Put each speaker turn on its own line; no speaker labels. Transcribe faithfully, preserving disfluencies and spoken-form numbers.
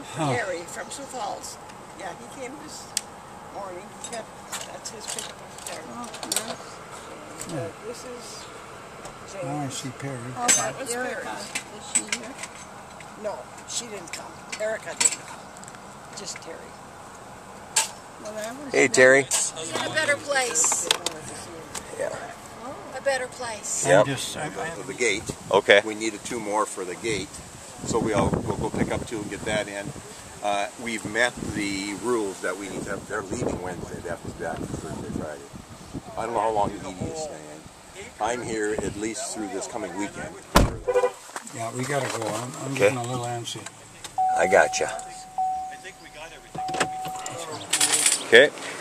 Huh.
Gary from Sioux Falls. Yeah, he came this morning. He got, that's his pickup up there.
Oh, nice.
And, uh, this is James.
Oh, I see Perry.
Oh,
That was
Erica.
Perry's.
Is she here?
No, she didn't come. Erica didn't come. Just Terry.
Well, that was
Hey,
nice.
Terry.
In a better place.
Yeah.
A better place.
Yep.
I'm just, I, I,
The gate.
Okay.
We needed two more for the gate, so we'll, we'll go pick up two and get that in. Uh, we've met the rules that we need to have. They're leaving Wednesday. They have to be back Thursday, Friday. I don't know how long Edie is staying. I'm here at least through this coming weekend.
yeah, we gotta go. I'm, I'm
Okay.
getting a little antsy.
I gotcha. Okay.